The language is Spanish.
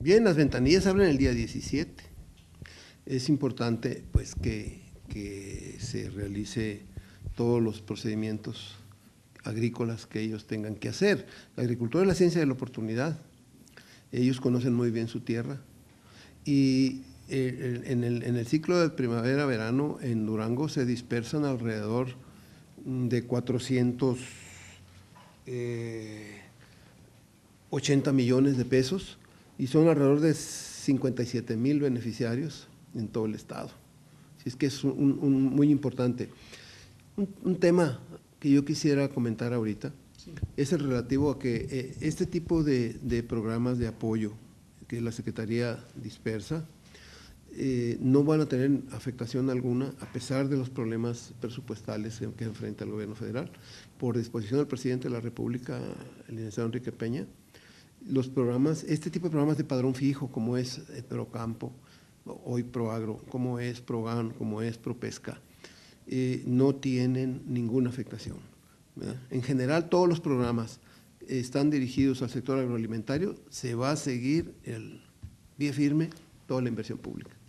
Bien, las ventanillas abren el día 17. Es importante pues que se realice todos los procedimientos agrícolas que ellos tengan que hacer. La agricultura es la ciencia de la oportunidad. Ellos conocen muy bien su tierra y en el ciclo de primavera-verano en Durango se dispersan alrededor de 480 millones de pesos y son alrededor de 57,000 beneficiarios en todo el estado. Así es que es muy importante. Un tema que yo quisiera comentar ahorita es el relativo a que este tipo de programas de apoyo que la Secretaría dispersa no van a tener afectación alguna a pesar de los problemas presupuestales que enfrenta el gobierno federal. Por disposición del presidente de la República, el licenciado Enrique Peña, los programas, este tipo de programas de padrón fijo, como es Procampo, hoy Proagro, como es Progan, como es Propesca, no tienen ninguna afectación, ¿verdad? En general, todos los programas están dirigidos al sector agroalimentario, se va a seguir el pie firme toda la inversión pública.